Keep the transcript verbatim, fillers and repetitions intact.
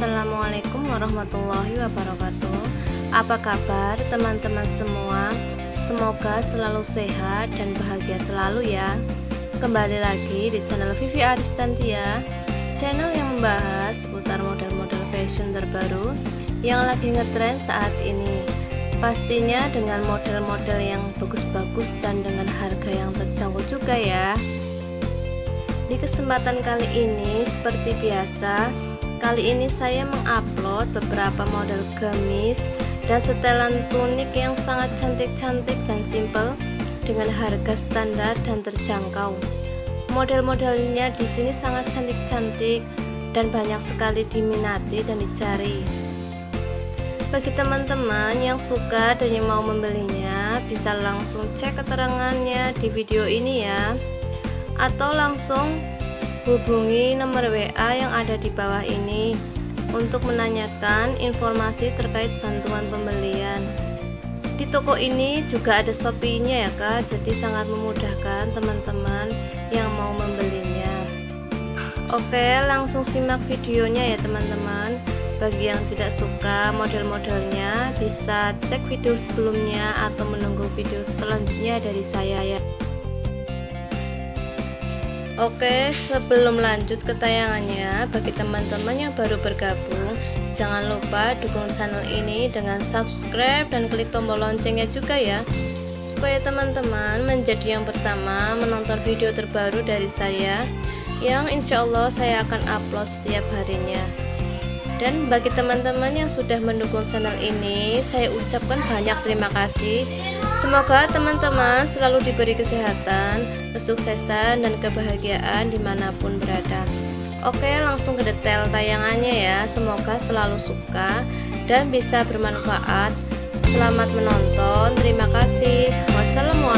Assalamualaikum warahmatullahi wabarakatuh. Apa kabar teman-teman semua? Semoga selalu sehat dan bahagia selalu ya. Kembali lagi di channel Vivi Aristantia, channel yang membahas seputar model-model fashion terbaru yang lagi ngetrend saat ini. Pastinya dengan model-model yang bagus-bagus dan dengan harga yang terjangkau juga ya. Di kesempatan kali ini seperti biasa, kali ini saya mengupload beberapa model gamis dan setelan tunik yang sangat cantik-cantik dan simple dengan harga standar dan terjangkau. Model-modelnya di sini sangat cantik-cantik dan banyak sekali diminati dan dicari. Bagi teman-teman yang suka dan yang mau membelinya, bisa langsung cek keterangannya di video ini ya, atau langsung hubungi nomor W A yang ada di bawah ini untuk menanyakan informasi terkait bantuan pembelian. Di toko ini juga ada Shopee-nya ya Kak, jadi sangat memudahkan teman-teman yang mau membelinya. Oke, langsung simak videonya ya teman-teman. Bagi yang tidak suka model-modelnya, bisa cek video sebelumnya atau menunggu video selanjutnya dari saya ya. Oke, sebelum lanjut ke tayangannya, bagi teman-teman yang baru bergabung, jangan lupa dukung channel ini dengan subscribe dan klik tombol loncengnya juga ya, supaya teman-teman menjadi yang pertama menonton video terbaru dari saya, yang insya Allah saya akan upload setiap harinya. Dan bagi teman-teman yang sudah mendukung channel ini, saya ucapkan banyak terima kasih. Semoga teman-teman selalu diberi kesehatan, kesuksesan, dan kebahagiaan dimanapun berada. Oke, langsung ke detail tayangannya ya. Semoga selalu suka dan bisa bermanfaat. Selamat menonton, terima kasih. Wassalamualaikum.